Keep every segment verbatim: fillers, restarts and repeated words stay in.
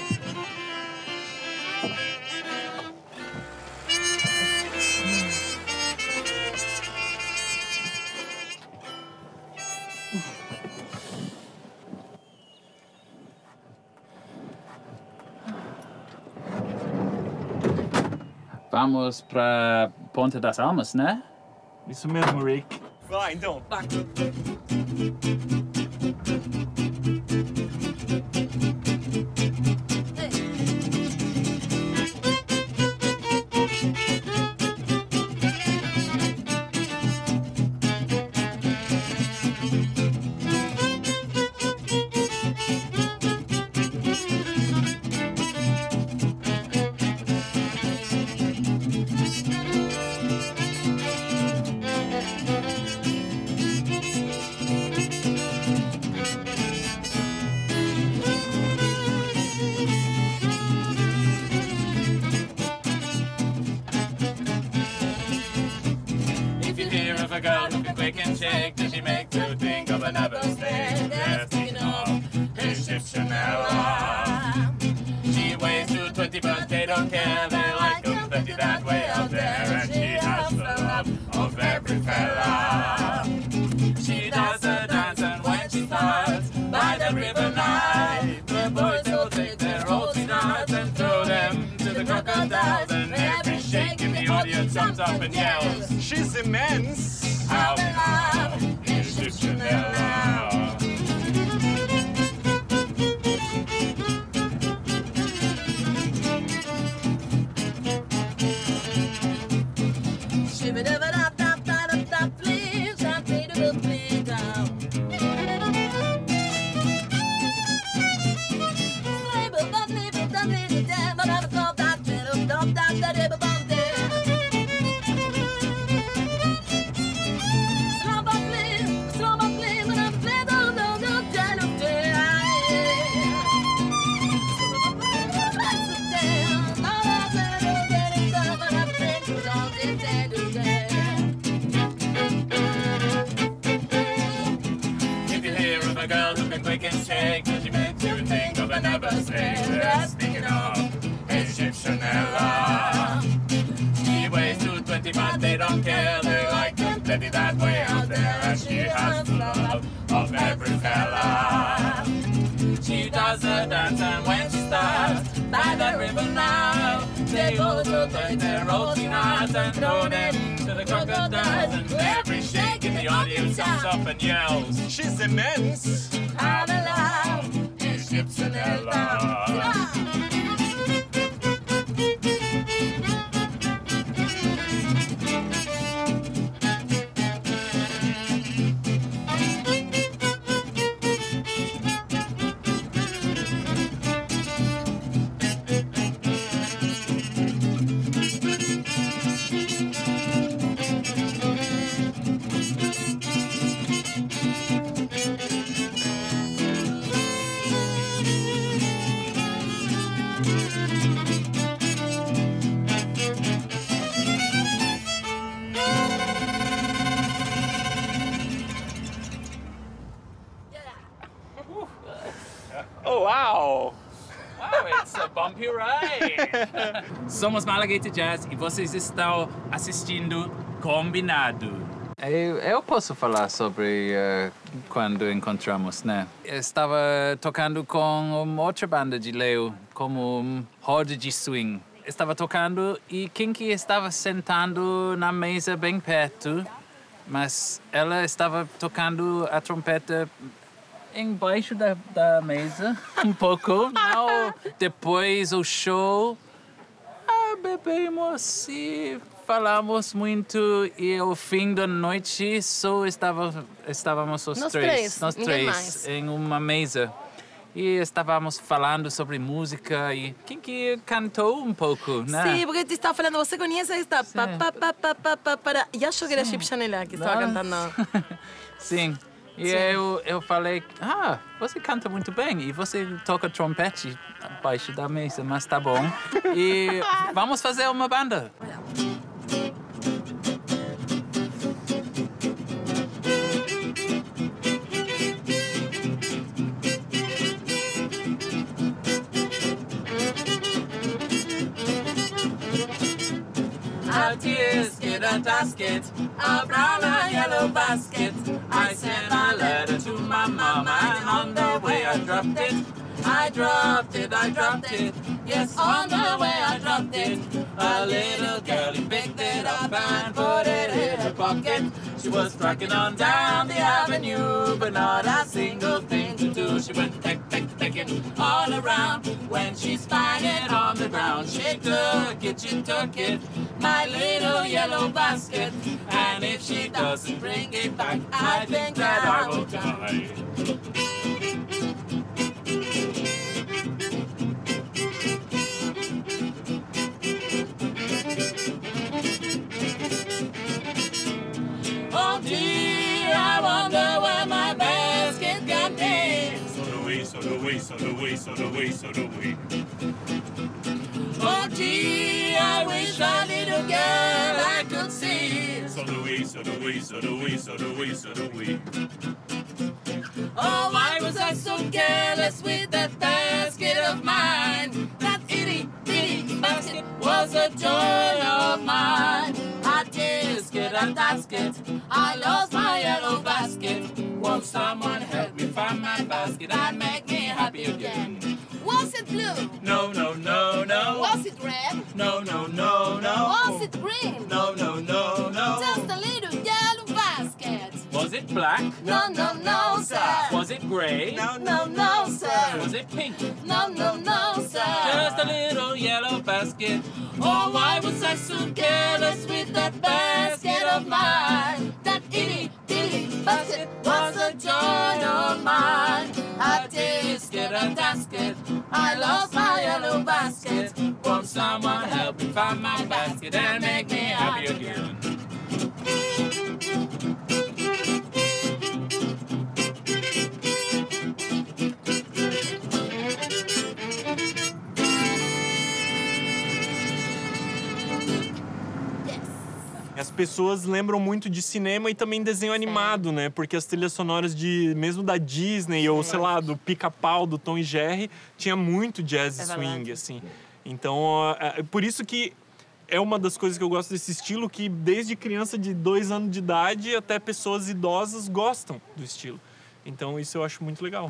Vamos para Ponte das Almas, né? Isso mesmo, Rick. Vai, então. Vai. A girl who can quick and shake, does she make you think of another snake? They're thinking of Egyptian Ella. She weighs two twenty, but they don't care. They like them plenty that way out there, and she has the love of every fella. She does a dance, and when she starts by the river night, the boys will take their rosy nuts and throw them to the crocodiles, and every shake in the audience jumps up and yells, "She's immense!" How they love Egyptian Ella. Shibba-dabba-dab-dab-dab-dab, please, I'll take the play down. A girl who can quick and shake, does she make you think of another snake? They're speaking of Egyptian Ella. She weighs two twenty, but they don't care. They like them plenty that way out there, and she has the love of every fella. She does a dance, and when she starts by the river now, they go to take their rosy nuts and throw them to the crocodiles, and every shake in the audience jumps up and yells, "She's immense!" How they love Egyptian Ella. Oh, wow! Wow, it's a bumpy ride! Somos Malagueta Jazz e vocês estão assistindo Combinado. Eu, eu posso falar sobre uh, quando encontramos, né? Eu estava tocando com uma outra banda de Leo, como um roda de swing. Estava tocando e Kinky estava sentando na mesa bem perto, mas ela estava tocando a trompeta embaixo da, da mesa, um pouco. Não, depois o show, ah, bebemos e falamos muito, e ao fim da noite só estava, estávamos os Nós três, três, nós ninguém três, mais. em uma mesa. E estávamos falando sobre música e quem que cantou um pouco, né? Sí, porque te estaba falando, você conhece esta? Sí. Pa, pa, pa, pa, pa, pa, para. E achou que era Chip Chanela que estava cantando. Sim. E Sim. eu, eu falei, ah, você canta muito bem e você toca trompete abaixo da mesa, mas tá bom. E vamos fazer uma banda. a basket, a brown and yellow basket. I sent a letter to my mama, and on the way I dropped it. I dropped it, I dropped it. Yes, on the way I dropped it. A little girlie picked it up and put it in her pocket. She was tracking on down the avenue, but not a single thing to do. She went peck, peck, pecking all around. When she spied it on the ground, she took it, she took it, my little yellow basket. And if she doesn't bring it back, I think that I will die. Oh dear, I wonder where my basket got me. So do we, so do we, so do we, so do we, so do we. Oh gee, I wish a little girl I could see. So do we, so do we, so do we, so do we, so do we. Oh, why was I so careless with that basket of mine? That itty bitty basket was a joy of mine. I did get a basket, I lost my yellow basket. Won't someone help me find my basket and make me happy again? Was it blue? No, no, no, no. Was it red? No, no, no, no. Was it green? No, no, no, no. Just a little yellow basket. Was it black? No, no, no, sir. Was it gray? No, no, no, sir. Was it pink? No, no, no, sir. Just a little yellow basket. Oh, why was I so careless with that basket of mine? That itty bitty basket was a joy of mine. I did get a basket, I lost my yellow basket. Won't someone help me find my basket and make me happy again? As pessoas lembram muito de cinema e também desenho animado, né? Porque as trilhas sonoras de mesmo da Disney ou, sei lá, do Pica-Pau, do Tom e Jerry, tinha muito jazz e swing, assim. Então, é por isso que é uma das coisas que eu gosto desse estilo, que desde criança de dois anos de idade até pessoas idosas gostam do estilo. Então, isso eu acho muito legal.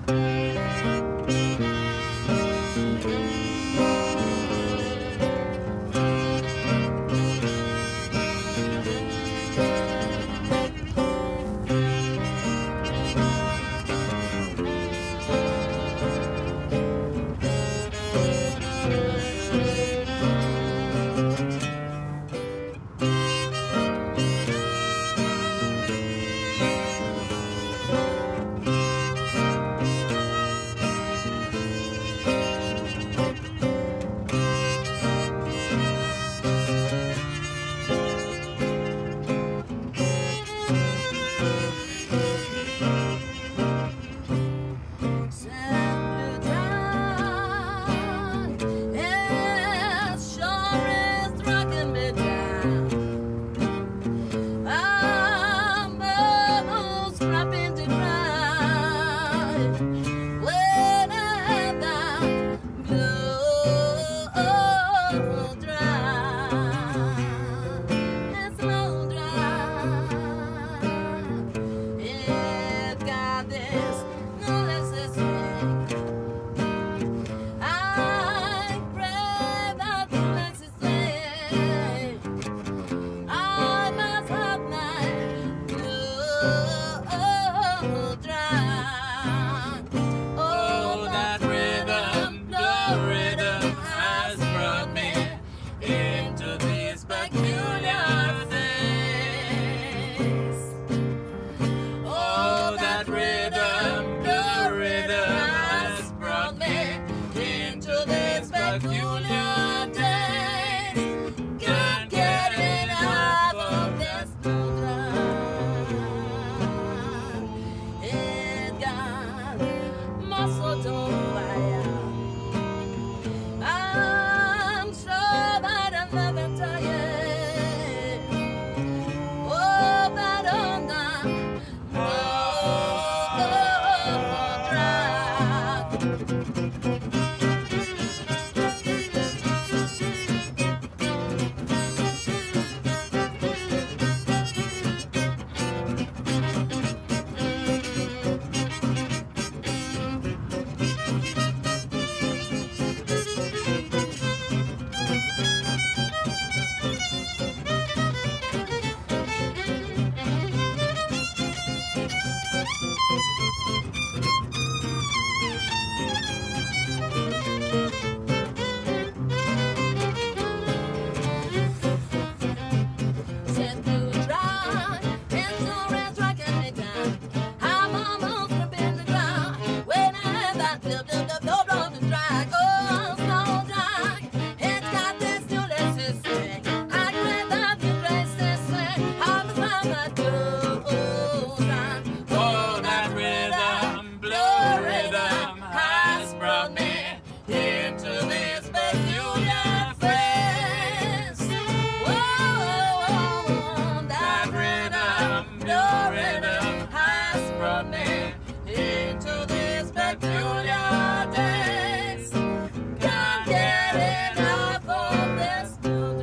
that goes on. Oh, that rhythm, blue rhythm has brought me into this peculiar place. Whoa, That rhythm, blue rhythm has brought me into this peculiar place. can't get enough of this new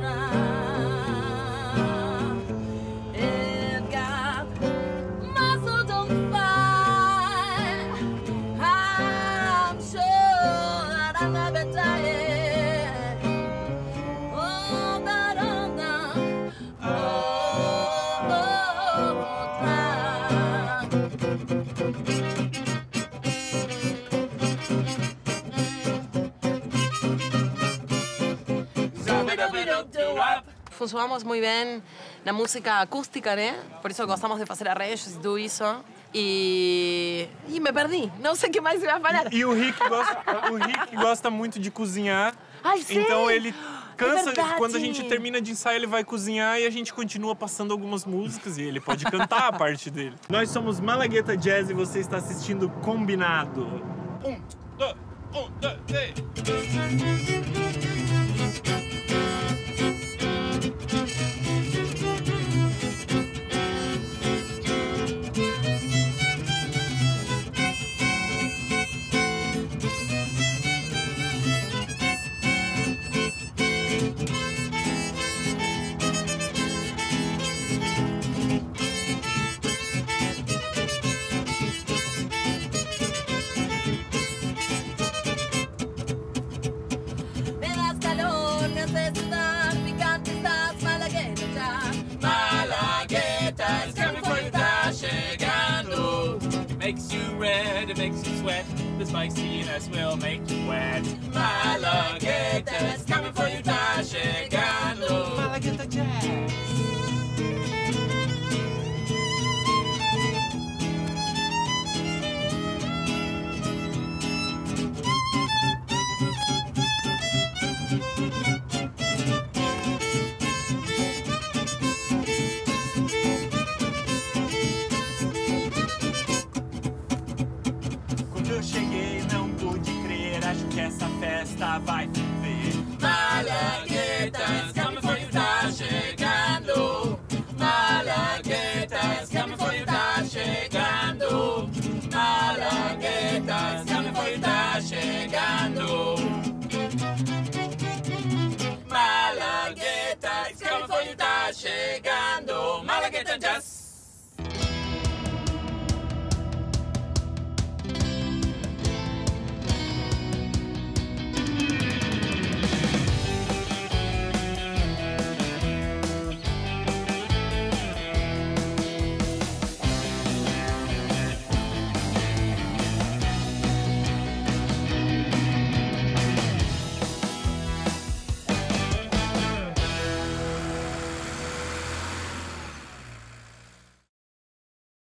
drum. It got muscle on fire. I'm sure that I'll never die. Oh, that on the oh, Funcionamos muy bien la música acústica, né? Por isso gostamos de fazer arranjos e tudo isso. E... e me perdi. Não sei o que mais eu ia falar. E o Rick gosta, o Rick gosta muito de cozinhar. Ai, sei. Então ele cansa, verdade. quando a gente termina de ensaiar, ele vai cozinhar e a gente continua passando algumas músicas e ele pode cantar a parte dele. Nós somos Malagueta Jazz e você está assistindo Combinado. Um, dois, um, dois, três. me das calor, necesitas picante, estás malagueta. Malagueta is coming for you, tá chegando. It makes you red, it makes you sweat. The spiciness will make you wet. Malagueta is coming for you, tá chegando. Malagueta Jazz. Quando eu cheguei, não pude crer, acho que essa festa vai ferver. Malagueta is coming for you, tá chegando. Malagueta is coming for you, tá chegando. Malagueta is coming for you, tá chegando. Malagueta is coming for you, tá chegando. Malagueta Jazz.